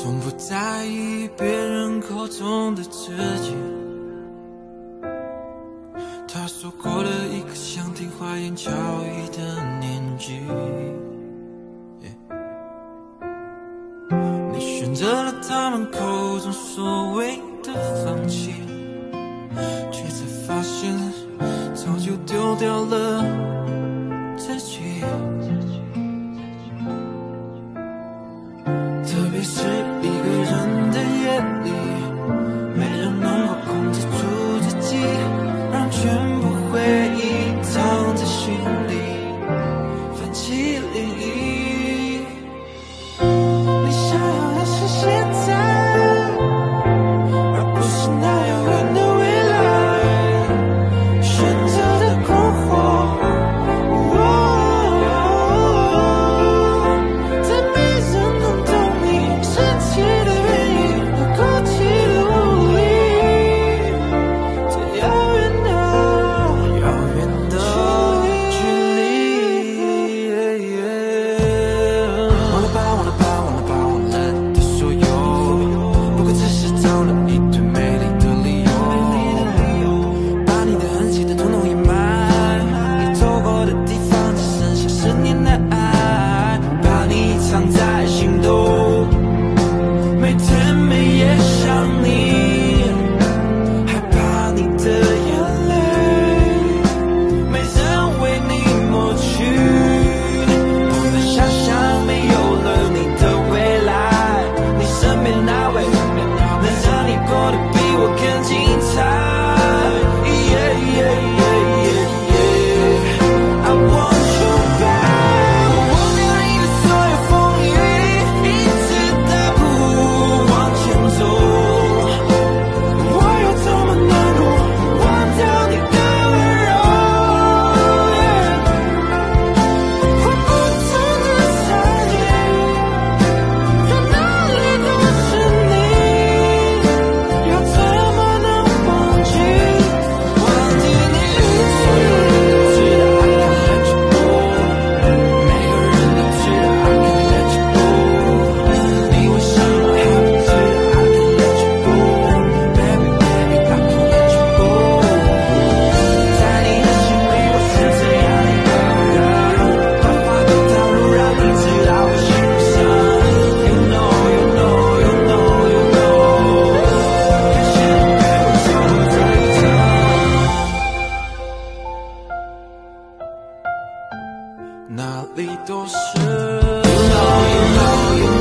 从不在意别人口中的自己。他说过了一个想听花言巧语的年纪，你选择了他们口中所谓的放弃，却才发现早就丢掉了自己。特别是一个人的夜里，没人能够控制住自己，让全部回忆藏在心里，泛起涟漪。你想要的是现在，而不是那遥远的未来，选择的困惑。哪里都是 You know, you know, you